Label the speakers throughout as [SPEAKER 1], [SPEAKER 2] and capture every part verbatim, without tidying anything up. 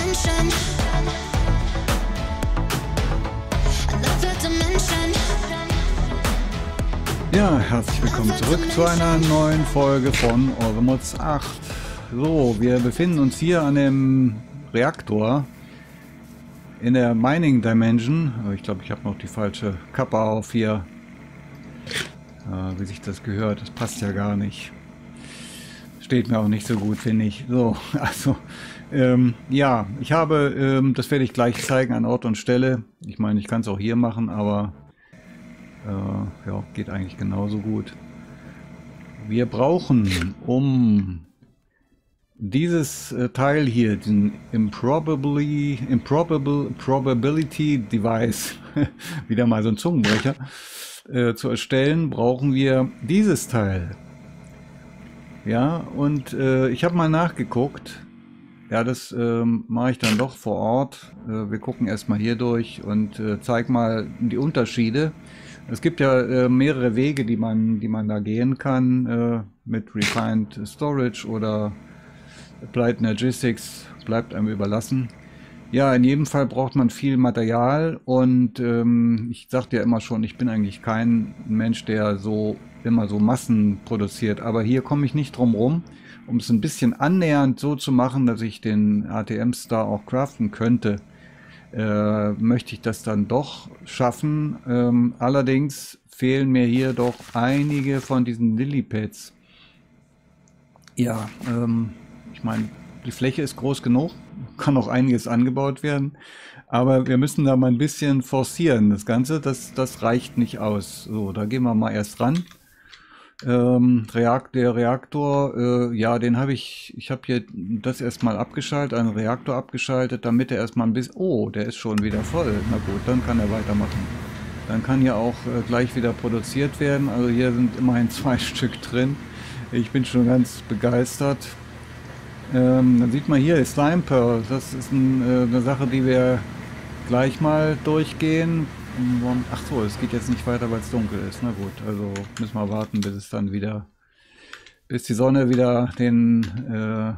[SPEAKER 1] dimension. Another dimension.
[SPEAKER 2] Ja, herzlich willkommen zurück zu einer neuen Folge von Orremods acht. So, wir befinden uns hier an dem Reaktor in der Mining Dimension. Ich glaube, ich habe noch die falsche Kappe auf hier. Äh, wie sich das gehört, das passt ja gar nicht. Steht mir auch nicht so gut, finde ich. So, also, ähm, ja, ich habe, ähm, das werde ich gleich zeigen an Ort und Stelle. Ich meine, ich kann es auch hier machen, aber äh, ja, geht eigentlich genauso gut. Wir brauchen, um dieses äh, Teil hier, den Improbably, Improbable Probability Device, wieder mal so ein Zungenbrecher, äh, zu erstellen, brauchen wir dieses Teil. Ja, und äh, ich habe mal nachgeguckt. Ja, das ähm, mache ich dann doch vor Ort. Äh, wir gucken erstmal hier durch und äh, zeig mal die Unterschiede. Es gibt ja äh, mehrere Wege, die man, die man da gehen kann, äh, mit Refined Storage oder Applied Energistics, bleibt einem überlassen. Ja, in jedem Fall braucht man viel Material und ähm, ich sagte ja immer schon, ich bin eigentlich kein Mensch, der so immer so Massen produziert, aber hier komme ich nicht drum rum, um es ein bisschen annähernd so zu machen, dass ich den A T M-Star auch craften könnte, äh, möchte ich das dann doch schaffen. Ähm, allerdings fehlen mir hier doch einige von diesen Lilypads. Ja, ähm, ich meine, die Fläche ist groß genug, kann auch einiges angebaut werden, aber wir müssen da mal ein bisschen forcieren. Das Ganze, das, das reicht nicht aus. So, da gehen wir mal erst ran. Ähm, Reakt, der Reaktor, äh, ja, den habe ich, ich habe hier das erstmal abgeschaltet, einen Reaktor abgeschaltet, damit er erstmal ein bisschen, oh, der ist schon wieder voll. Na gut, dann kann er weitermachen. Dann kann hier auch äh, gleich wieder produziert werden. Also hier sind immerhin zwei Stück drin. Ich bin schon ganz begeistert. Ähm, dann sieht man hier Slime Pearl. Das ist ein, äh, eine Sache, die wir gleich mal durchgehen. Ach so, es geht jetzt nicht weiter, weil es dunkel ist. Na gut, also müssen wir warten, bis es dann wieder, bis die Sonne wieder den, äh,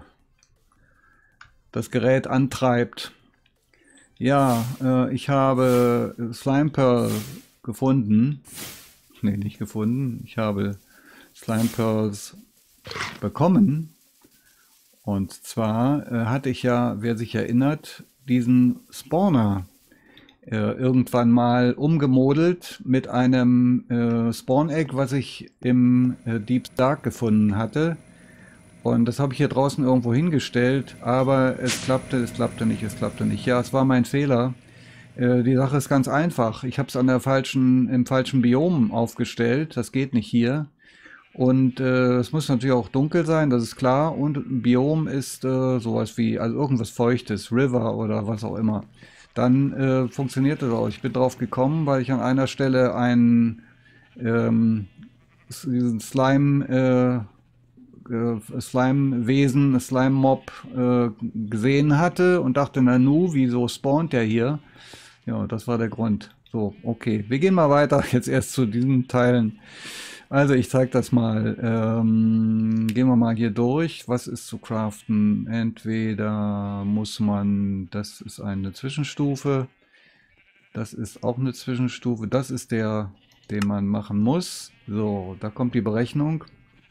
[SPEAKER 2] das Gerät antreibt. Ja, äh, ich habe Slime Pearl gefunden. Ne, nicht gefunden. Ich habe Slime Pearls bekommen. Und zwar äh, hatte ich ja, wer sich erinnert, diesen Spawner äh, irgendwann mal umgemodelt mit einem äh, Spawn-Egg, was ich im äh, Deep Dark gefunden hatte. Und das habe ich hier draußen irgendwo hingestellt, aber es klappte, es klappte nicht, es klappte nicht. Ja, es war mein Fehler. Äh, die Sache ist ganz einfach. Ich habe es an der falschen, im falschen Biom aufgestellt. Das geht nicht hier. Und äh, es muss natürlich auch dunkel sein, das ist klar. Und Biom ist äh, sowas wie, also irgendwas Feuchtes, River oder was auch immer. Dann äh, funktioniert das auch. Ich bin drauf gekommen, weil ich an einer Stelle einen ähm, diesen Slime, äh, äh, Slime-Wesen, Slime-Mob äh, gesehen hatte und dachte, na nu, wieso spawnt der hier? Ja, das war der Grund. So, okay, wir gehen mal weiter, jetzt erst zu diesen Teilen. Also ich zeige das mal. Ähm, gehen wir mal hier durch. Was ist zu craften? Entweder muss man, das ist eine Zwischenstufe. Das ist auch eine Zwischenstufe. Das ist der, den man machen muss. So, da kommt die Berechnung.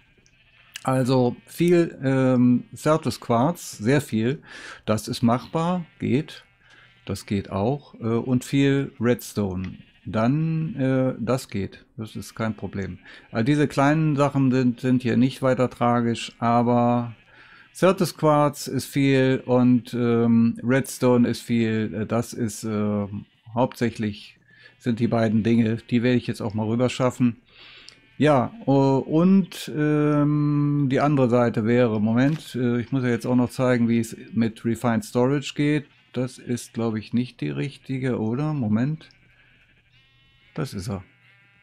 [SPEAKER 2] Also viel ähm, Certus Quarz, sehr viel. Das ist machbar, geht. Das geht auch. Äh, und viel Redstone. Dann, äh, das geht. Das ist kein Problem. Also diese kleinen Sachen sind, sind hier nicht weiter tragisch, aber Certus Quarz ist viel und ähm, Redstone ist viel. Das ist äh, hauptsächlich sind die beiden Dinge. Die werde ich jetzt auch mal rüber schaffen. Ja, äh, und ähm, die andere Seite wäre, Moment, äh, ich muss ja jetzt auch noch zeigen, wie es mit Refined Storage geht. Das ist, glaube ich, nicht die richtige, oder? Moment. Das ist er.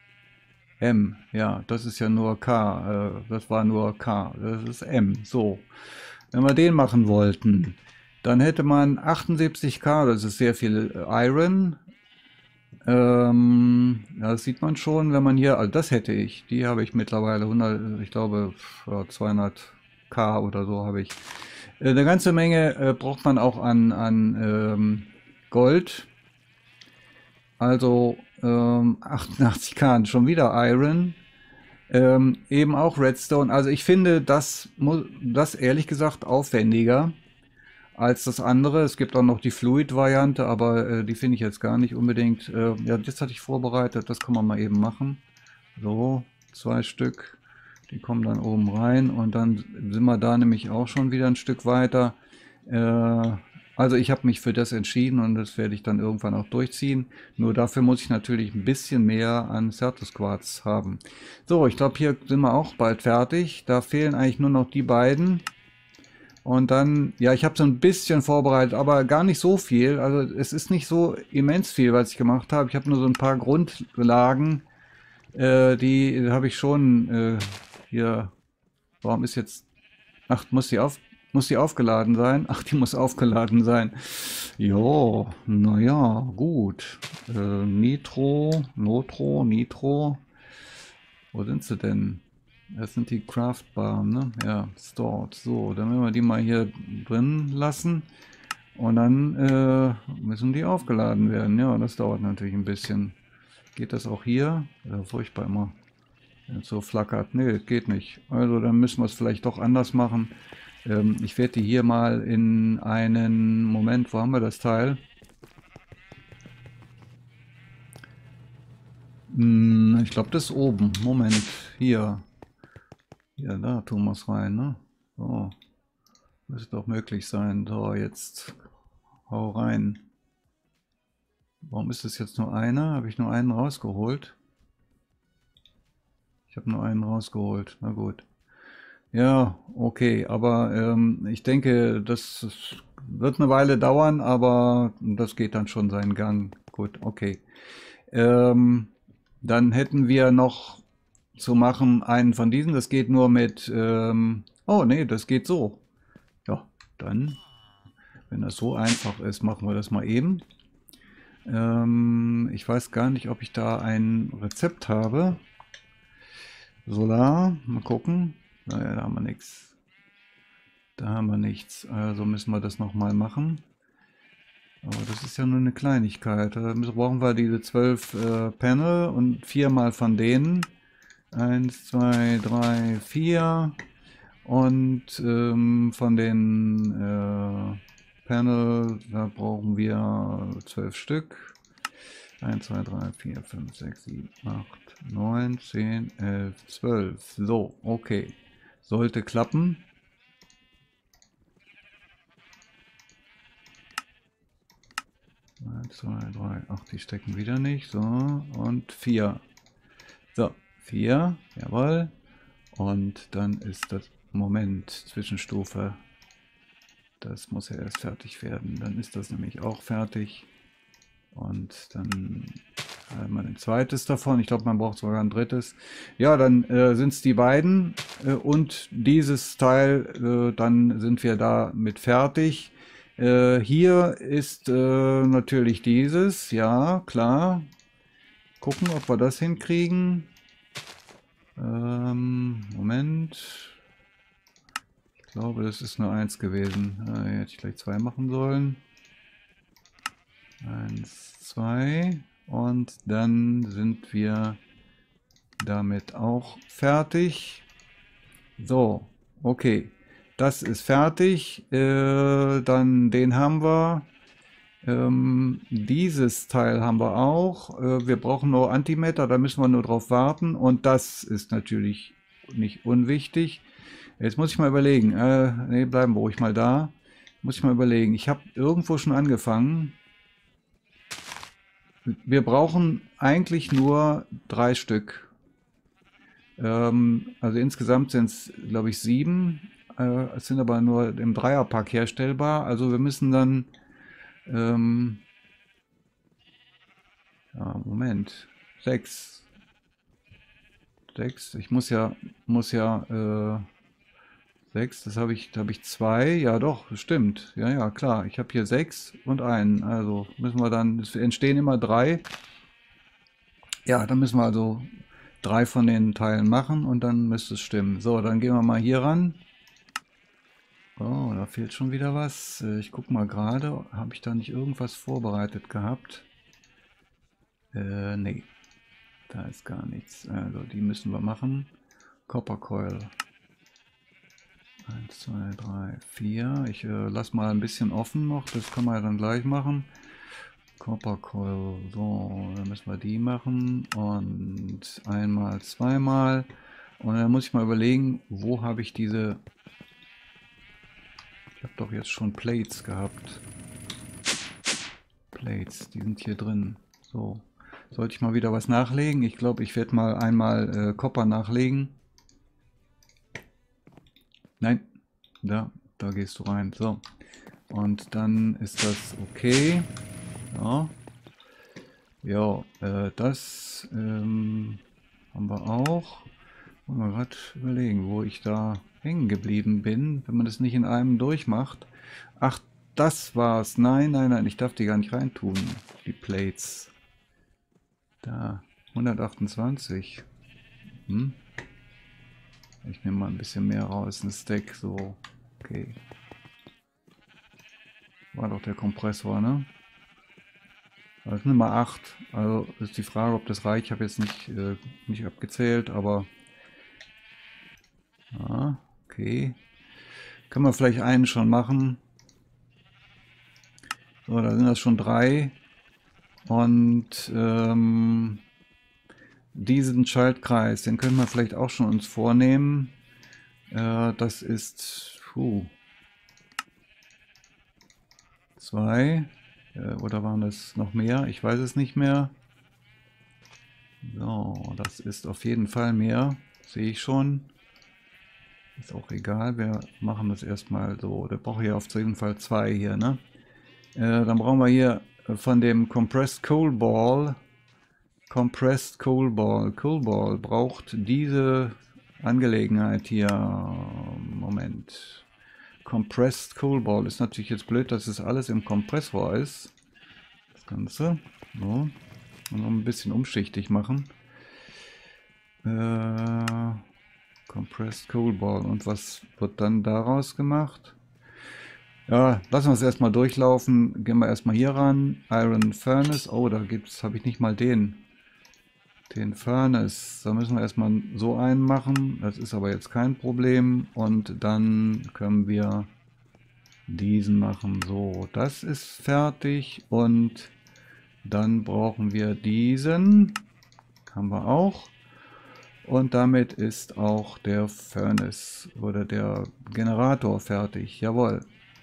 [SPEAKER 2] M, ja, das ist ja nur K, äh, das war nur K, das ist M, so. Wenn wir den machen wollten, dann hätte man achtundsiebzig K, das ist sehr viel Iron. Ähm, ja, das sieht man schon, wenn man hier, also das hätte ich, die habe ich mittlerweile hundert, ich glaube zweihundert K oder so habe ich. Äh, eine ganze Menge äh, braucht man auch an, an ähm, Gold. Also ähm, achtundachtzig K, schon wieder Iron. Ähm, eben auch Redstone. Also ich finde das, das ehrlich gesagt aufwendiger als das andere. Es gibt auch noch die Fluid-Variante, aber äh, die finde ich jetzt gar nicht unbedingt. Äh, ja, das hatte ich vorbereitet, das kann man mal eben machen. So, zwei Stück. Die kommen dann oben rein und dann sind wir da nämlich auch schon wieder ein Stück weiter. Äh, also ich habe mich für das entschieden und das werde ich dann irgendwann auch durchziehen. Nur dafür muss ich natürlich ein bisschen mehr an Certus Quarz haben. So, ich glaube, hier sind wir auch bald fertig. Da fehlen eigentlich nur noch die beiden. Und dann, ja, ich habe so ein bisschen vorbereitet, aber gar nicht so viel. Also es ist nicht so immens viel, was ich gemacht habe. Ich habe nur so ein paar Grundlagen, äh, die habe ich schon äh, hier. Warum ist jetzt... Ach, muss die auf... Muss die aufgeladen sein? Ach, die muss aufgeladen sein. Jo, naja, gut. Äh, Nitro, Notro, Nitro. Wo sind sie denn? Das sind die Craftbar, ne? Ja, Stored. So, dann werden wir die mal hier drin lassen. Und dann äh, müssen die aufgeladen werden. Ja, das dauert natürlich ein bisschen. Geht das auch hier? Ja, furchtbar immer. Wenn es so flackert. Nee, geht nicht. Also dann müssen wir es vielleicht doch anders machen. Ähm, ich werde die hier mal in einen... Moment, wo haben wir das Teil? Hm, ich glaube, das ist oben. Moment, hier. Ja, da tun wir es rein, ne? So. Müsste doch möglich sein. So, jetzt hau rein. Warum ist es jetzt nur einer? Habe ich nur einen rausgeholt? Ich habe nur einen rausgeholt. Na gut. Ja, okay, aber ähm, ich denke, das wird eine Weile dauern, aber das geht dann schon seinen Gang. Gut, okay. Ähm, dann hätten wir noch zu machen einen von diesen. Das geht nur mit... Ähm, oh, nee, das geht so. Ja, dann, wenn das so einfach ist, machen wir das mal eben. Ähm, ich weiß gar nicht, ob ich da ein Rezept habe. Solar, mal gucken. Naja, da haben wir nichts. Da haben wir nichts. Also müssen wir das nochmal machen. Aber das ist ja nur eine Kleinigkeit. Da brauchen wir diese zwölf äh, Panel und viermal von denen. Eins, zwei, drei, vier. Und ähm, von den äh, Panel, da brauchen wir zwölf Stück. eins, zwei, drei, vier, fünf, sechs, sieben, acht, neun, zehn, elf, zwölf. So, okay. Sollte klappen. eins, zwei, drei, ach, die stecken wieder nicht. So, und vier. So, vier, jawohl. Und dann ist das Moment Zwischenstufe. Das muss ja erst fertig werden. Dann ist das nämlich auch fertig. Und dann haben wir ein zweites davon. Ich glaube, man braucht sogar ein drittes. Ja, dann äh, sind es die beiden. Äh, und dieses Teil, äh, dann sind wir damit fertig. Äh, hier ist äh, natürlich dieses. Ja, klar. Gucken, ob wir das hinkriegen. Ähm, Moment. Ich glaube, das ist nur eins gewesen. Äh, hätte ich gleich zwei machen sollen. Eins, zwei. Und dann sind wir damit auch fertig. So, okay. Das ist fertig. Äh, dann den haben wir. Ähm, dieses Teil haben wir auch. Äh, wir brauchen nur Antimatter, da müssen wir nur drauf warten. Und das ist natürlich nicht unwichtig. Jetzt muss ich mal überlegen. Äh, ne, bleiben wir ruhig mal da. Muss ich mal überlegen. Ich habe irgendwo schon angefangen. Wir brauchen eigentlich nur drei Stück. Ähm, also insgesamt sind es, glaube ich, sieben. Äh, es sind aber nur im Dreierpack herstellbar. Also wir müssen dann... Ähm, ja, Moment. Sechs. Sechs. Ich muss ja, muss ja, äh, sechs, das habe ich, da habe ich zwei. Ja, doch, stimmt. Ja, ja, klar. Ich habe hier sechs und einen. Also müssen wir dann, es entstehen immer drei. Ja, dann müssen wir also drei von den Teilen machen und dann müsste es stimmen. So, dann gehen wir mal hier ran. Oh, da fehlt schon wieder was. Äh, Ich guck mal gerade, habe ich da nicht irgendwas vorbereitet gehabt? Äh, nee, da ist gar nichts. Also die müssen wir machen. Copper Coil. eins, zwei, drei, vier. Ich äh, lasse mal ein bisschen offen noch, das können wir ja dann gleich machen. Copper Coil, so, dann müssen wir die machen und einmal, zweimal. Und dann muss ich mal überlegen, wo habe ich diese... Ich habe doch jetzt schon Plates gehabt. Plates, die sind hier drin. So, sollte ich mal wieder was nachlegen? Ich glaube, ich werde mal einmal äh, Copper nachlegen. Nein, da, da gehst du rein. So, und dann ist das okay. Ja, ja äh, das ähm, haben wir auch. Wollen wir gerade überlegen, wo ich da hängen geblieben bin, wenn man das nicht in einem durchmacht. Ach, das war's. Nein, nein, nein, ich darf die gar nicht reintun, die Plates. Da, hundertachtundzwanzig. Hm? Ich nehme mal ein bisschen mehr raus, ein Stack, so. Okay. War doch der Kompressor, ne? Das sind Nummer acht. Also ist die Frage, ob das reicht. Ich habe jetzt nicht, äh, nicht abgezählt, aber... Ah, okay. Können wir vielleicht einen schon machen. So, da sind das schon drei. Und ähm, diesen Schaltkreis, den können wir vielleicht auch schon uns vornehmen. Äh, das ist puh, zwei. Äh, oder waren das noch mehr? Ich weiß es nicht mehr. So, das ist auf jeden Fall mehr. Sehe ich schon. Ist auch egal, wir machen das erstmal so. Der braucht hier auf jeden Fall zwei hier, ne? Äh, dann brauchen wir hier von dem Compressed Coal Ball. Compressed Coal Ball. Coal Ball braucht diese Angelegenheit hier. Moment. Compressed Coal Ball ist natürlich jetzt blöd, dass es alles im Kompressor ist. Das Ganze. So. Und noch ein bisschen umschichtig machen. Äh. Compressed Coal Ball. Und was wird dann daraus gemacht? Ja, lassen wir es erstmal durchlaufen. Gehen wir erstmal hier ran. Iron Furnace. Oh, da gibt's, habe ich nicht mal den. Den Furnace. Da müssen wir erstmal so einen machen. Das ist aber jetzt kein Problem. Und dann können wir diesen machen. So, das ist fertig. Und dann brauchen wir diesen. Haben wir auch. Und damit ist auch der Furnace oder der Generator fertig. Jawohl.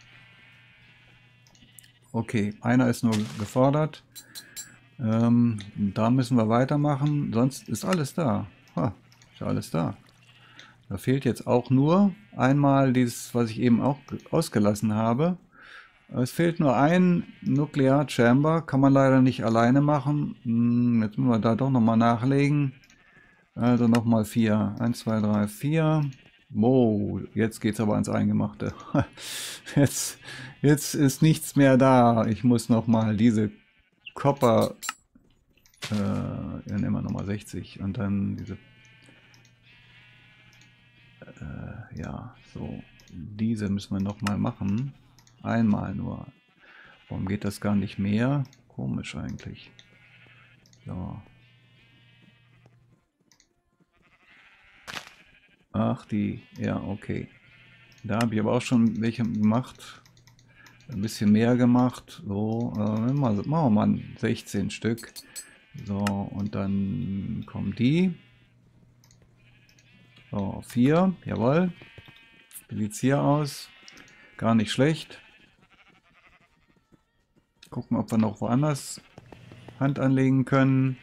[SPEAKER 2] Okay, einer ist nur gefordert. Ähm, da müssen wir weitermachen. Sonst ist alles da. Ha, ist alles da. Da fehlt jetzt auch nur einmal dieses, was ich eben auch ausgelassen habe. Es fehlt nur ein Nuclear Chamber. Kann man leider nicht alleine machen. Hm, jetzt müssen wir da doch nochmal nachlegen. Also nochmal vier. eins, zwei, drei, vier. Wow, jetzt geht es aber ans Eingemachte. Jetzt, jetzt ist nichts mehr da. Ich muss nochmal diese Copper... Äh, ja, nehmen wir nochmal sechzig. Und dann diese... Äh, ja, so. Diese müssen wir nochmal machen. Einmal nur. Warum geht das gar nicht mehr? Komisch eigentlich. So. Ach, die, ja, okay. Da habe ich aber auch schon welche gemacht. Ein bisschen mehr gemacht. So, äh, machen wir mal sechzehn Stück. So, und dann kommen die. So, vier, jawohl. Wie sieht es hier aus? Gar nicht schlecht. Gucken, ob wir noch woanders Hand anlegen können.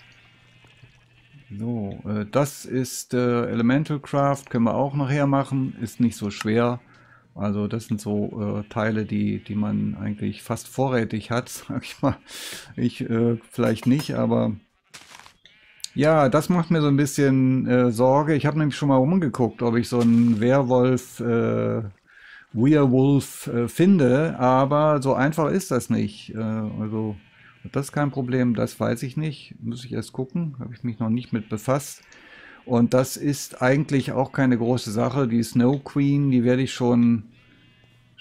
[SPEAKER 2] So, äh, das ist äh, Elemental Craft, können wir auch nachher machen, ist nicht so schwer. Also das sind so äh, Teile, die, die man eigentlich fast vorrätig hat, sag ich mal. Ich äh, vielleicht nicht, aber ja, das macht mir so ein bisschen äh, Sorge. Ich habe nämlich schon mal rumgeguckt, ob ich so einen Werwolf, äh, Werewolf äh, finde, aber so einfach ist das nicht. Äh, also das ist kein Problem, das weiß ich nicht. Muss ich erst gucken, habe ich mich noch nicht mit befasst. Und das ist eigentlich auch keine große Sache. Die Snow Queen, die werde ich schon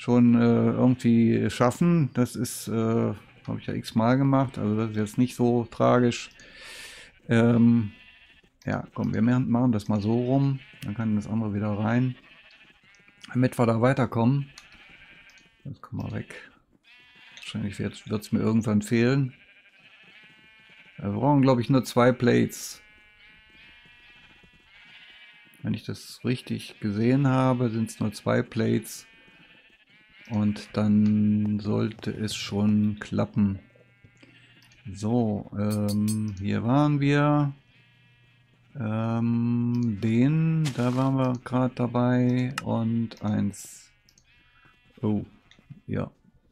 [SPEAKER 2] schon äh, irgendwie schaffen. Das ist, äh, habe ich ja x-mal gemacht, also das ist jetzt nicht so tragisch. Ähm, ja, komm, wir machen das mal so rum, dann kann das andere wieder rein, damit wir da weiterkommen. Jetzt komm mal weg. Wahrscheinlich wird es mir irgendwann fehlen. Wir brauchen, glaube ich, nur zwei Plates. Wenn ich das richtig gesehen habe, sind es nur zwei Plates. Und dann sollte es schon klappen. So, ähm, hier waren wir. Ähm, den, da waren wir gerade dabei. Und eins. Oh, ja.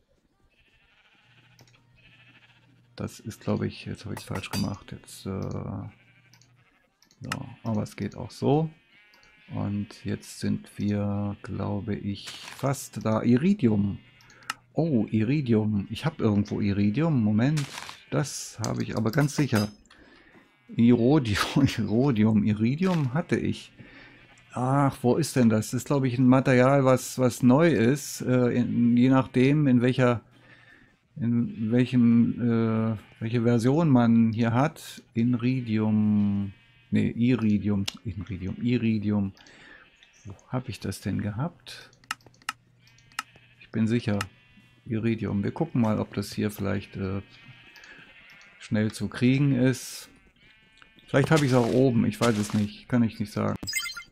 [SPEAKER 2] Das ist, glaube ich, jetzt habe ich es falsch gemacht. Jetzt, äh, ja, aber es geht auch so. Und jetzt sind wir, glaube ich, fast da. Iridium. Oh, Iridium. Ich habe irgendwo Iridium. Moment. Das habe ich aber ganz sicher. Irodium, Irodium, Iridium hatte ich. Ach, wo ist denn das? Das ist, glaube ich, ein Material, was, was neu ist. Äh, in, je nachdem, in welcher, in welchem, äh, welche Version man hier hat. Iridium. Ne, Iridium. Iridium. Iridium. Wo habe ich das denn gehabt? Ich bin sicher. Iridium. Wir gucken mal, ob das hier vielleicht äh, schnell zu kriegen ist. Vielleicht habe ich es auch oben. Ich weiß es nicht. Kann ich nicht sagen.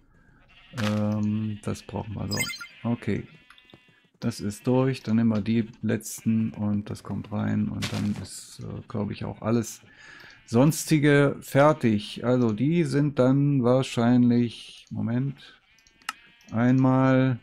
[SPEAKER 2] Ähm, das brauchen wir so. Okay. Das ist durch. Dann nehmen wir die letzten und das kommt rein. Und dann ist, äh, glaube ich, auch alles Sonstige fertig. Also die sind dann wahrscheinlich, Moment, einmal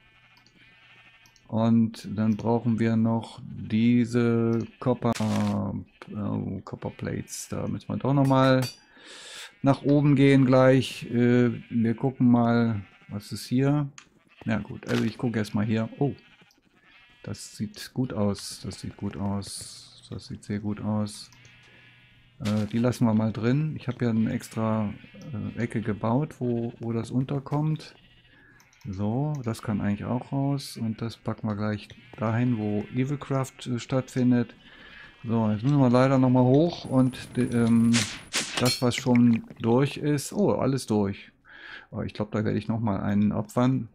[SPEAKER 2] und dann brauchen wir noch diese Copper, äh, Copper Plates. Da müssen wir doch noch mal nach oben gehen gleich. Äh, wir gucken mal, was ist hier. Ja gut, also ich gucke erstmal hier. Oh, das sieht gut aus. Das sieht gut aus. Das sieht sehr gut aus. Die lassen wir mal drin. Ich habe ja eine extra äh, Ecke gebaut, wo, wo das unterkommt. So, das kann eigentlich auch raus. Und das packen wir gleich dahin, wo Evilcraft äh, stattfindet. So, jetzt müssen wir leider nochmal hoch. Und ähm, das, was schon durch ist... Oh, alles durch. Aber ich glaube, da werde ich nochmal einen opfern.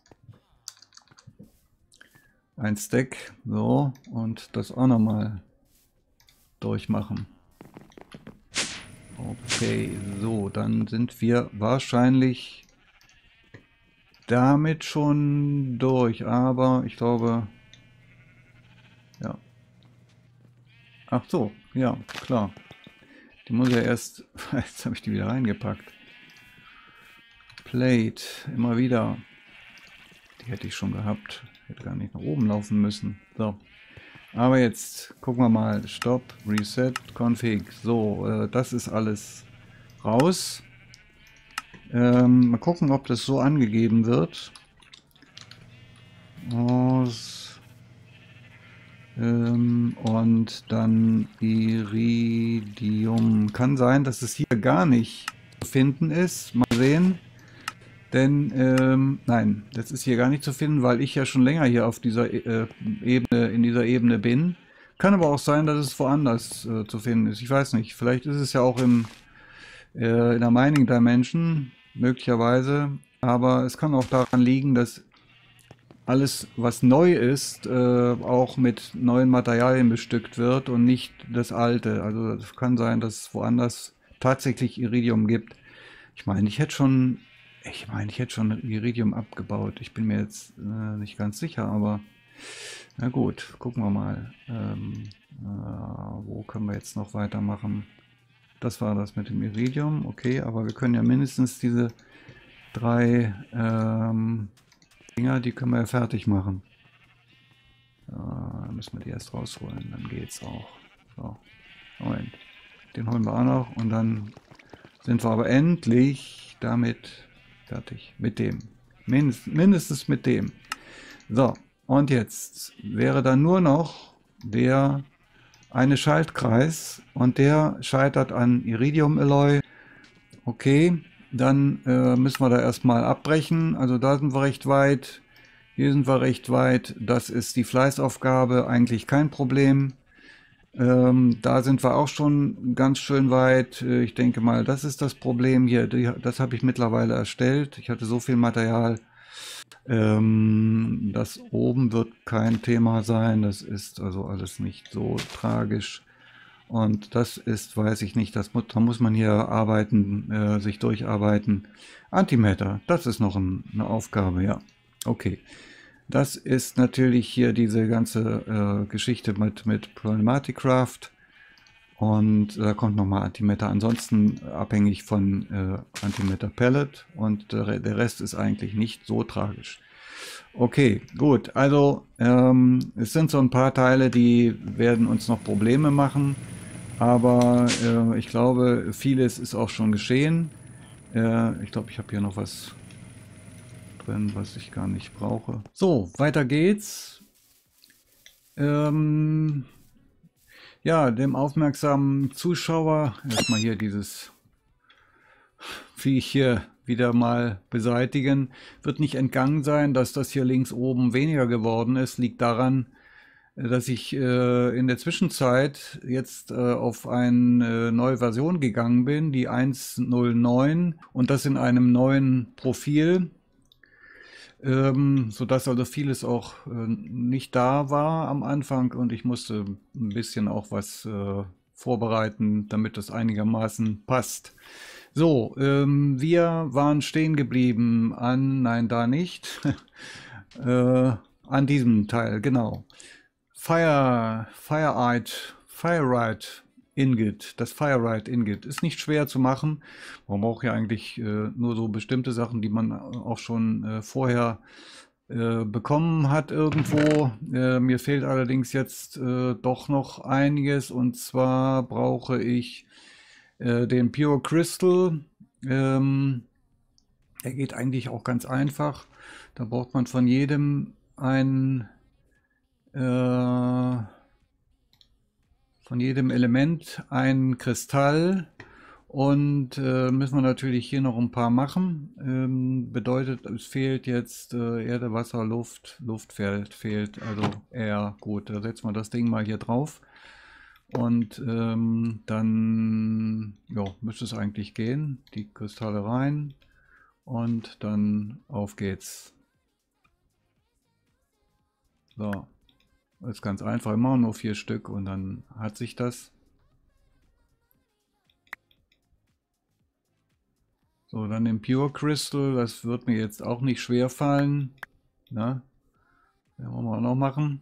[SPEAKER 2] Ein Stack. So, und das auch nochmal durchmachen. Okay, so, dann sind wir wahrscheinlich damit schon durch, aber ich glaube, ja. Ach so, ja, klar. Die muss ja erst, jetzt habe ich die wieder reingepackt. Plate, immer wieder. Die hätte ich schon gehabt, hätte gar nicht nach oben laufen müssen. So. Aber jetzt gucken wir mal. Stop, Reset, Config. So, äh, das ist alles raus. Ähm, mal gucken, ob das so angegeben wird. Aus, ähm, und dann Iridium. Kann sein, dass es hier gar nicht zu finden ist. Mal sehen. Denn, ähm, nein, das ist hier gar nicht zu finden, weil ich ja schon länger hier auf dieser äh, Ebene, in dieser Ebene bin. Kann aber auch sein, dass es woanders äh, zu finden ist. Ich weiß nicht. Vielleicht ist es ja auch im, äh, in der Mining Dimension, möglicherweise. Aber es kann auch daran liegen, dass alles, was neu ist, äh, auch mit neuen Materialien bestückt wird und nicht das alte. Also es kann sein, dass es woanders tatsächlich Iridium gibt. Ich meine, ich hätte schon... Ich meine, ich hätte schon Iridium abgebaut. Ich bin mir jetzt äh, nicht ganz sicher, aber na gut, gucken wir mal. Ähm, äh, wo können wir jetzt noch weitermachen? Das war das mit dem Iridium, okay, aber wir können ja mindestens diese drei ähm, Dinger, die können wir ja fertig machen. Äh, dann müssen wir die erst rausholen, dann geht's auch. So, Moment, den holen wir auch noch und dann sind wir aber endlich damit fertig mit dem. Mindest, mindestens mit dem. So, und jetzt wäre dann nur noch der eine Schaltkreis und der scheitert an Iridium Alloy. Okay, dann äh, müssen wir da erstmal abbrechen. Also da sind wir recht weit. Hier sind wir recht weit. Das ist die Fleißaufgabe, eigentlich kein Problem. Ähm, da sind wir auch schon ganz schön weit. Äh, Ich denke mal, das ist das Problem hier. Die, das habe ich mittlerweile erstellt. Ich hatte so viel Material. Ähm, das oben wird kein Thema sein. Das ist also alles nicht so tragisch. Und das ist, weiß ich nicht, das, mu- da muss man hier arbeiten, äh, sich durcharbeiten. Antimatter, das ist noch ein, eine Aufgabe, ja. Okay. Das ist natürlich hier diese ganze äh, Geschichte mit, mit Problematic Craft. Und da kommt nochmal Antimatter. Ansonsten abhängig von äh, Antimatter Palette. Und der, Re- der Rest ist eigentlich nicht so tragisch. Okay, gut. Also ähm, es sind so ein paar Teile, die werden uns noch Probleme machen. Aber äh, ich glaube, vieles ist auch schon geschehen. Äh, ich glaube, ich habe hier noch was drin, was ich gar nicht brauche. So, weiter geht's. Ähm, ja, dem aufmerksamen Zuschauer erstmal hier dieses Viech hier wieder mal beseitigen. Wird nicht entgangen sein, dass das hier links oben weniger geworden ist. Liegt daran, dass ich äh, in der Zwischenzeit jetzt äh, auf eine neue Version gegangen bin, die eins Punkt null neun, und das in einem neuen Profil, ähm, sodass also vieles auch äh, nicht da war am Anfang und ich musste ein bisschen auch was äh, vorbereiten, damit das einigermaßen passt. So, ähm, wir waren stehen geblieben an, nein, da nicht, äh, an diesem Teil, genau. Fire, Fireite, Firelight Ingot, das Firelight Ingot ist nicht schwer zu machen. Man braucht ja eigentlich äh, nur so bestimmte Sachen, die man auch schon äh, vorher äh, bekommen hat irgendwo. Äh, mir fehlt allerdings jetzt äh, doch noch einiges, und zwar brauche ich äh, den Pure Crystal. Ähm, der geht eigentlich auch ganz einfach. Da braucht man von jedem ein äh, von jedem Element ein Kristall, und äh, müssen wir natürlich hier noch ein paar machen. Ähm, bedeutet, es fehlt jetzt äh, Erde, Wasser, Luft. Luft fehlt, fehlt, also Air. Gut, da setzen wir das Ding mal hier drauf. Und ähm, dann ja, müsste es eigentlich gehen. Die Kristalle rein und dann auf geht's. So, ist ganz einfach. Wir machen nur vier Stück und dann hat sich das. So, dann den Pure Crystal. Das wird mir jetzt auch nicht schwer fallen. Na, den wollen wir auch noch machen.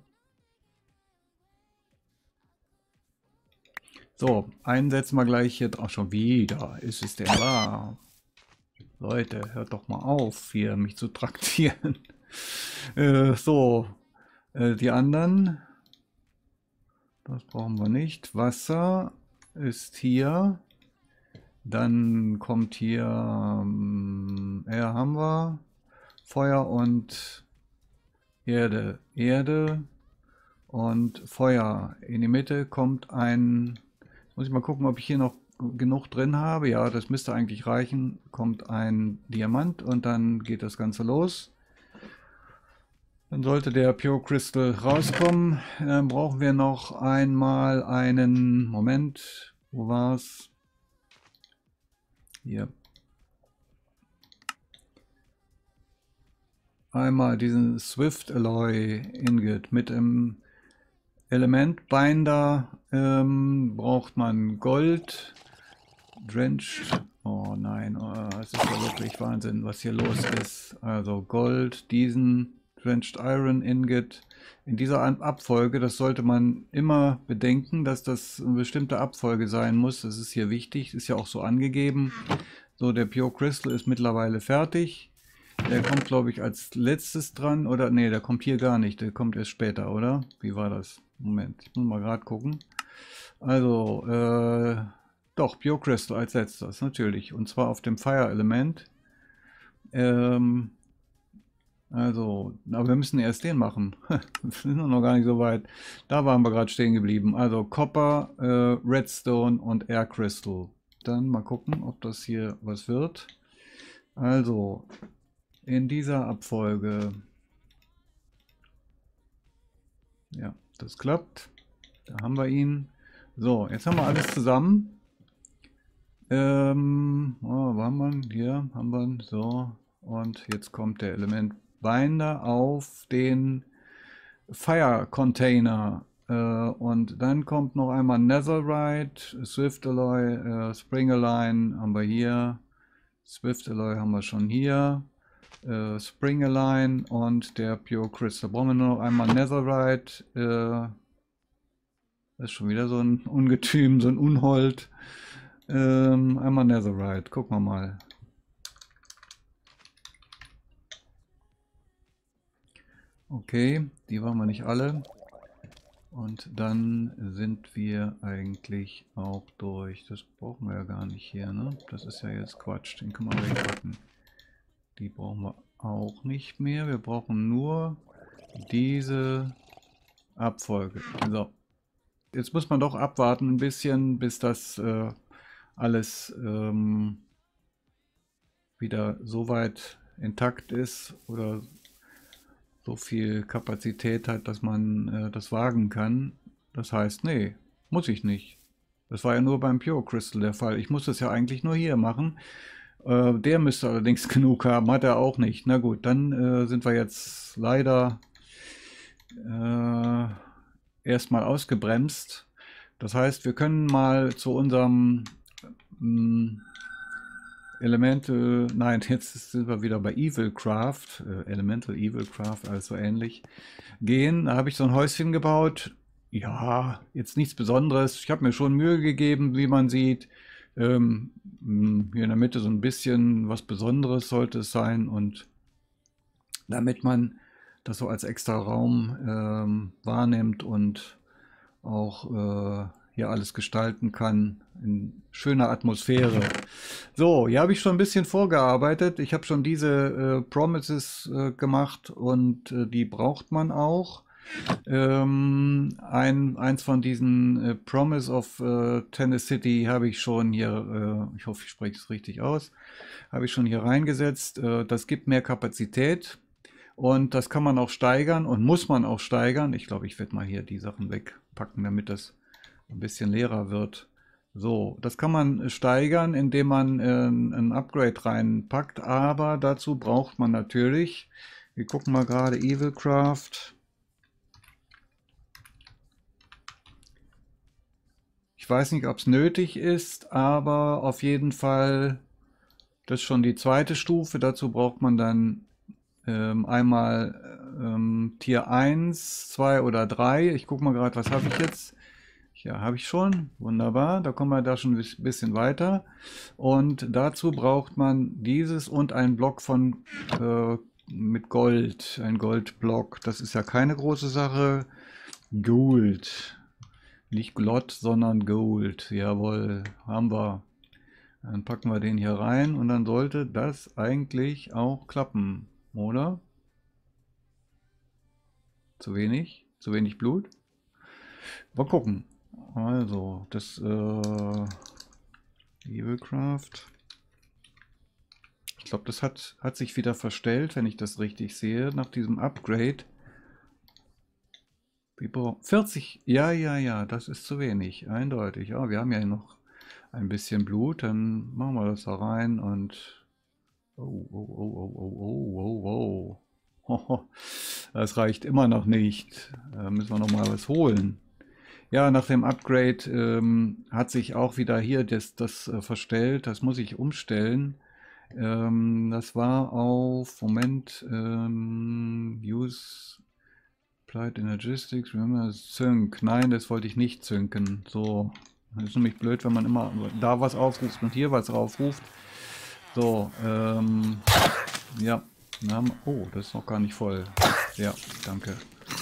[SPEAKER 2] So, einen setzen wir gleich hier drauf. Schon wieder. Ist es denn wahr? Leute, hört doch mal auf, hier mich zu traktieren. äh, so, äh, die anderen. Das brauchen wir nicht. Wasser ist hier. Dann kommt hier, ähm, ja, haben wir Feuer und Erde. Erde und Feuer. In die Mitte kommt ein, muss ich mal gucken, ob ich hier noch genug drin habe. Ja, das müsste eigentlich reichen. Kommt ein Diamant und dann geht das Ganze los. Dann sollte der Pure Crystal rauskommen. Dann brauchen wir noch einmal einen, Moment, wo war's? Hier. Einmal diesen Swift Alloy Ingot mit dem Element Binder. Ähm, braucht man Gold. Drenched. Oh nein, oh, es ist ja wirklich Wahnsinn, was hier los ist. Also Gold, diesen Drenched Iron Ingot. In dieser Abfolge, das sollte man immer bedenken, dass das eine bestimmte Abfolge sein muss. Das ist hier wichtig, ist ja auch so angegeben. So, der Pure Crystal ist mittlerweile fertig. Der kommt, glaube ich, als letztes dran. Oder, nee, der kommt hier gar nicht. Der kommt erst später, oder? Wie war das? Moment, ich muss mal gerade gucken. Also, äh, doch, Pure Crystal als letztes, natürlich. Und zwar auf dem Fire-Element. Ähm, also, aber wir müssen erst den machen. Wir sind noch gar nicht so weit. Da waren wir gerade stehen geblieben. Also Copper, äh, Redstone und Air Crystal. Dann mal gucken, ob das hier was wird. Also, in dieser Abfolge Ja, das klappt. Da haben wir ihn. So, jetzt haben wir alles zusammen. Ähm, oh, wo haben wir? Hier haben wir ihn. So, und jetzt kommt der Element Binder auf den Fire Container. Äh, und dann kommt noch einmal Netherite, Swift Alloy, äh, Spring Align haben wir hier. Swift Alloy haben wir schon hier. Äh, Spring Align und der Pure Crystal. Brauchen wir nur noch einmal Netherite. Äh, das ist schon wieder so ein Ungetüm, so ein Unhold. Ähm, einmal Netherite. Gucken wir mal. Okay, die waren wir nicht alle. Und dann sind wir eigentlich auch durch. Das brauchen wir ja gar nicht hier, ne? Das ist ja jetzt Quatsch. Den können wir wegpacken. Die brauchen wir auch nicht mehr. Wir brauchen nur diese Abfolge. So. Jetzt muss man doch abwarten ein bisschen, bis das äh, alles ähm, wieder so weit intakt ist oder so viel Kapazität hat, dass man äh, das wagen kann. Das heißt, nee, muss ich nicht. Das war ja nur beim Pure Crystal der Fall. Ich muss das ja eigentlich nur hier machen. Äh, der müsste allerdings genug haben, hat er auch nicht. Na gut, dann äh, sind wir jetzt leider äh, erstmal ausgebremst. Das heißt, wir können mal zu unserem mh, Elemental, nein, jetzt sind wir wieder bei Evilcraft, äh, Elemental Evilcraft, also ähnlich, gehen. Da habe ich so ein Häuschen gebaut. Ja, jetzt nichts Besonderes. Ich habe mir schon Mühe gegeben, wie man sieht. Ähm, hier in der Mitte so ein bisschen was Besonderes sollte es sein. Und damit man das so als extra Raum ähm, wahrnimmt und auch äh, hier alles gestalten kann in schöner Atmosphäre. So, hier habe ich schon ein bisschen vorgearbeitet. Ich habe schon diese äh, Promises äh, gemacht und äh, die braucht man auch. Ähm, ein, eins von diesen äh, Promise of äh, Tenacity habe ich schon hier, äh, ich hoffe, ich spreche es richtig aus, habe ich schon hier reingesetzt. Äh, das gibt mehr Kapazität und das kann man auch steigern und muss man auch steigern. Ich glaube, ich werde mal hier die Sachen wegpacken, damit das ein bisschen leerer wird. So, das kann man steigern, indem man äh, ein Upgrade reinpackt, aber dazu braucht man natürlich, wir gucken mal gerade Evilcraft. Ich weiß nicht, ob es nötig ist, aber auf jeden Fall, das ist schon die zweite Stufe. Dazu braucht man dann ähm, einmal ähm, Tier eins, zwei oder drei. Ich gucke mal gerade, was habe ich jetzt? Ja, habe ich schon. Wunderbar. Da kommen wir da schon ein bisschen weiter. Und dazu braucht man dieses und einen Block von äh, mit Gold. Ein Goldblock. Das ist ja keine große Sache. Gold. Nicht Glott, sondern Gold. Jawohl, haben wir. Dann packen wir den hier rein und dann sollte das eigentlich auch klappen, oder? Zu wenig? Zu wenig Blut? Mal gucken. Also, das äh, Evilcraft. Ich glaube, das hat, hat sich wieder verstellt, wenn ich das richtig sehe, nach diesem Upgrade. vierzig, ja, ja, ja, das ist zu wenig, eindeutig. Ja, wir haben ja noch ein bisschen Blut, dann machen wir das da rein und... Oh, oh, oh, oh, oh, oh, oh, oh. Das reicht immer noch nicht. Da müssen wir noch mal was holen. Ja, nach dem Upgrade ähm, hat sich auch wieder hier das, das äh, verstellt. Das muss ich umstellen. Ähm, das war auf, Moment, ähm, Use... Applied Energistics, remember Sync. Nein, das wollte ich nicht synken. So, das ist nämlich blöd, wenn man immer da was aufruft und hier was aufruft. So, ähm, ja, haben, oh, das ist noch gar nicht voll. Ja, danke.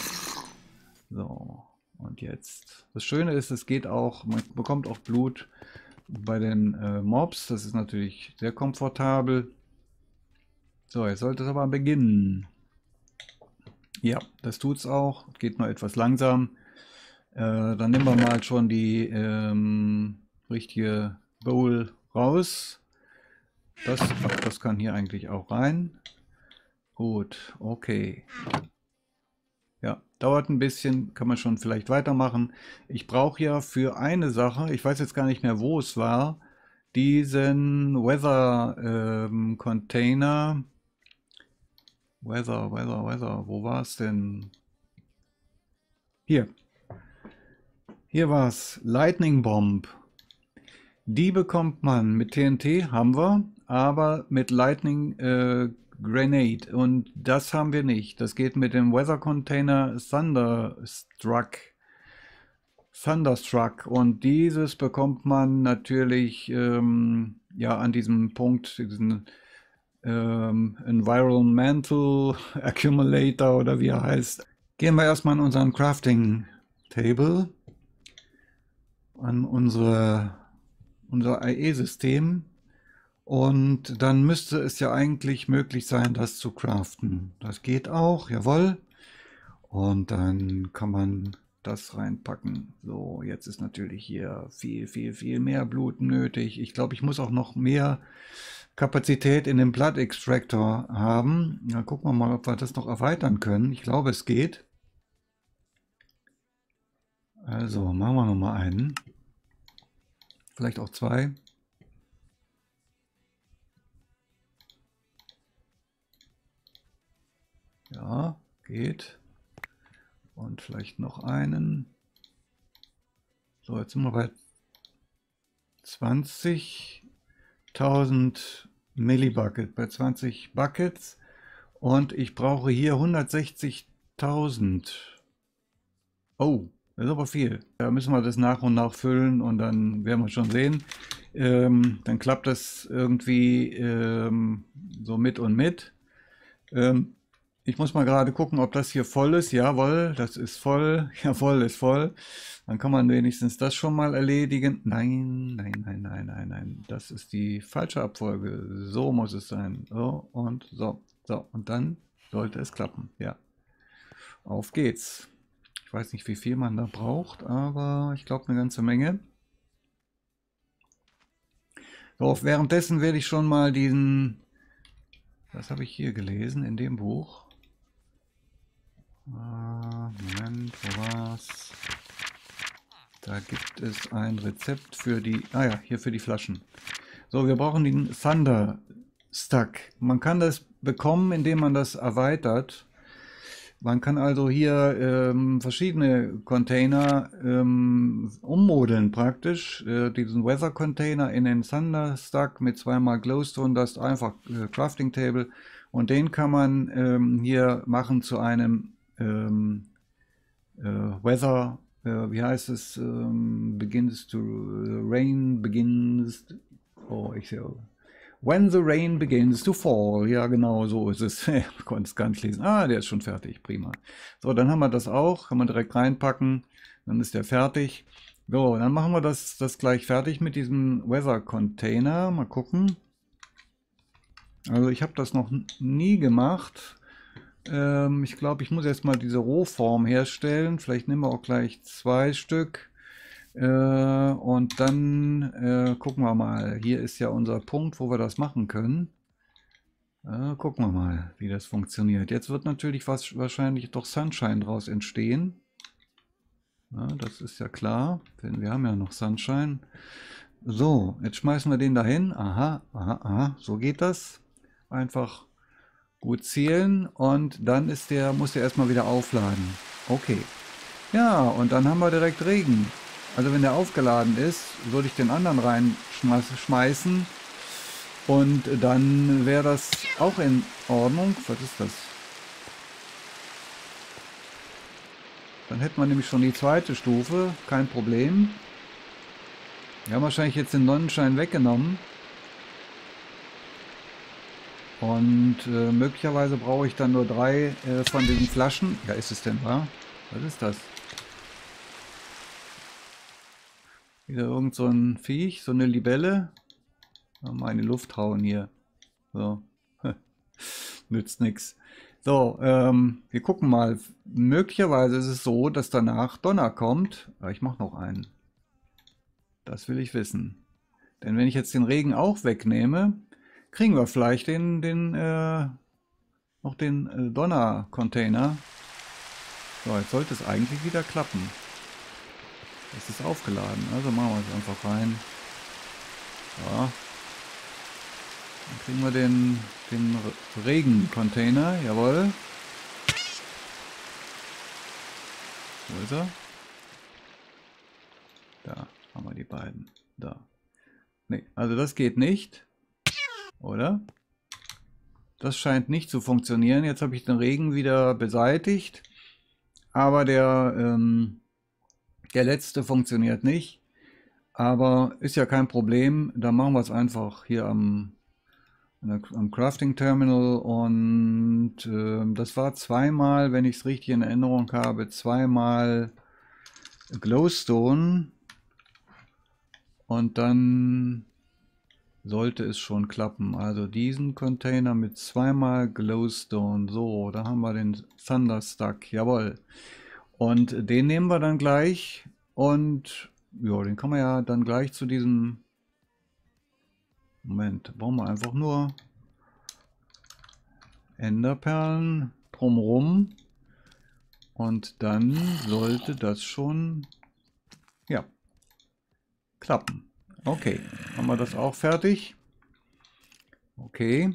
[SPEAKER 2] So, und jetzt. Das Schöne ist, es geht auch, man bekommt auch Blut bei den äh, Mobs. Das ist natürlich sehr komfortabel. So, jetzt sollte es aber beginnen. Ja, das tut es auch. Geht nur etwas langsam. Äh, dann nehmen wir mal schon die ähm, richtige Bowl raus. Das, ach, das kann hier eigentlich auch rein. Gut, okay. Ja, dauert ein bisschen, kann man schon vielleicht weitermachen. Ich brauche ja für eine Sache, ich weiß jetzt gar nicht mehr, wo es war, diesen Weather ähm, Container. Weather, Weather, Weather, wo war es denn? Hier, hier war es. Lightning Bomb. Die bekommt man mit T N T, haben wir, aber mit Lightning äh, Grenade. Und das haben wir nicht. Das geht mit dem Weather Container Thunderstruck. Thunderstruck. Und dieses bekommt man natürlich ähm, ja, an diesem Punkt, diesen ähm, Environmental Accumulator oder wie er heißt. Gehen wir erstmal in unseren Crafting Table, an unsere, unser I E-System. Und dann müsste es ja eigentlich möglich sein, das zu craften. Das geht auch, jawohl. Und dann kann man das reinpacken. So, jetzt ist natürlich hier viel, viel, viel mehr Blut nötig. Ich glaube, ich muss auch noch mehr Kapazität in dem Blood Extractor haben. Dann gucken wir mal, ob wir das noch erweitern können. Ich glaube, es geht. Also machen wir noch mal einen. Vielleicht auch zwei. Ja, geht. Und vielleicht noch einen. So, jetzt sind wir bei zwanzigtausend Millibucket, bei zwanzig Buckets. Und ich brauche hier hundertsechzigtausend. Oh, das ist aber viel. Da müssen wir das nach und nach füllen und dann werden wir schon sehen. Ähm, dann klappt das irgendwie ähm, so mit und mit. Ähm, ich muss mal gerade gucken, ob das hier voll ist. Jawohl, das ist voll. Jawohl, ist voll. Dann kann man wenigstens das schon mal erledigen. Nein, nein, nein, nein, nein, nein. Das ist die falsche Abfolge. So muss es sein. So und so. So, und dann sollte es klappen. Ja. Auf geht's. Ich weiß nicht, wie viel man da braucht, aber ich glaube eine ganze Menge. So, währenddessen werde ich schon mal diesen... Was habe ich hier gelesen in dem Buch? Ah, Moment, wo war's? Da gibt es ein Rezept für die... Ah ja, hier für die Flaschen. So, wir brauchen den Thunder Stuck. Man kann das bekommen, indem man das erweitert. Man kann also hier ähm, verschiedene Container ähm, ummodeln praktisch. Äh, diesen Weather Container in den Thunder Stuck mit zweimal Glowstone, das ist einfach äh, Crafting Table. Und den kann man ähm, hier machen zu einem ähm, äh, Weather, äh, wie heißt es, ähm, begins to rain, begins, oh ich sehe, when the rain begins to fall. Ja, genau, so ist es. Ich konnte es gar nicht lesen. Ah, der ist schon fertig. Prima. So, dann haben wir das auch. Kann man direkt reinpacken. Dann ist der fertig. So, dann machen wir das, das gleich fertig mit diesem Weather Container. Mal gucken. Also ich habe das noch nie gemacht. Ähm, ich glaube, ich muss jetzt mal diese Rohform herstellen. Vielleicht nehmen wir auch gleich zwei Stück. Äh, und dann äh, gucken wir mal. Hier ist ja unser Punkt, wo wir das machen können. Äh, gucken wir mal, wie das funktioniert. Jetzt wird natürlich was, wahrscheinlich doch Sunshine draus entstehen. Ja, das ist ja klar, denn wir haben ja noch Sunshine. So, jetzt schmeißen wir den dahin. Aha, aha, aha, so geht das. Einfach gut zielen und dann ist der, muss der erstmal wieder aufladen. Okay. Ja, und dann haben wir direkt Regen. Also wenn der aufgeladen ist, würde ich den anderen reinschmeißen und dann wäre das auch in Ordnung. Was ist das? Dann hätten wir nämlich schon die zweite Stufe, kein Problem. Wir haben wahrscheinlich jetzt den Sonnenschein weggenommen. Und äh, möglicherweise brauche ich dann nur drei äh, von diesen Flaschen. Ja, ist es denn wahr? Was ist das? Wieder irgend so ein Viech, so eine Libelle. Mal in die Luft hauen hier. So. Nützt nichts. So, ähm, wir gucken mal. Möglicherweise ist es so, dass danach Donner kommt. Aber ich mache noch einen. Das will ich wissen. Denn wenn ich jetzt den Regen auch wegnehme, kriegen wir vielleicht den, den, äh, noch den äh, Donner-Container. So, jetzt sollte es eigentlich wieder klappen. Es ist aufgeladen, also machen wir es einfach rein. Ja. Dann kriegen wir den, den Regencontainer, jawohl. Wo ist er? Da haben wir die beiden. Da. Nee, also das geht nicht. Oder? Das scheint nicht zu funktionieren. Jetzt habe ich den Regen wieder beseitigt. Aber der, ähm, der letzte funktioniert nicht. Aber ist ja kein Problem. Da machen wir es einfach hier am, am Crafting Terminal. Und äh, das war zweimal, wenn ich es richtig in Erinnerung habe, zweimal Glowstone. Und dann sollte es schon klappen. Also diesen Container mit zweimal Glowstone. So, da haben wir den Thunderstuck. Jawohl. Und den nehmen wir dann gleich. Und ja, den kann man ja dann gleich zu diesem... Moment, brauchen wir einfach nur Enderperlen drumherum. Und dann sollte das schon... Ja. Klappen. Okay, haben wir das auch fertig? Okay.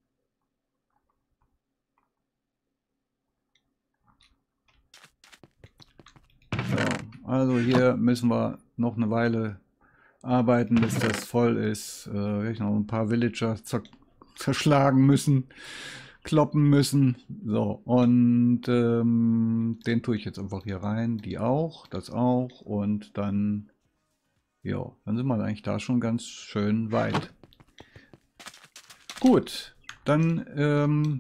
[SPEAKER 2] So, also hier müssen wir noch eine Weile arbeiten, bis das voll ist. Äh, ich noch ein paar Villager zer zerschlagen müssen, kloppen müssen. So, und ähm, den tue ich jetzt einfach hier rein. Die auch, das auch und dann... Ja, dann sind wir eigentlich da schon ganz schön weit. Gut, dann ähm,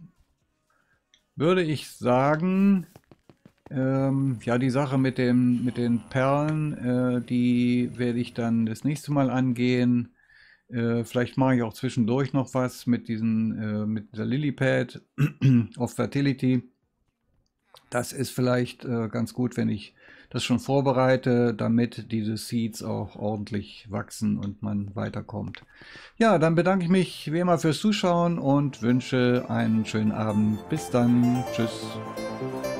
[SPEAKER 2] würde ich sagen, ähm, ja, die Sache mit dem, mit den Perlen, äh, die werde ich dann das nächste Mal angehen. Äh, vielleicht mache ich auch zwischendurch noch was mit diesen, äh, mit der Lilypad of Fertility. Das ist vielleicht äh, ganz gut, wenn ich das schon vorbereite, damit diese Seeds auch ordentlich wachsen und man weiterkommt. Ja, dann bedanke ich mich wie immer fürs Zuschauen und wünsche einen schönen Abend. Bis dann. Tschüss.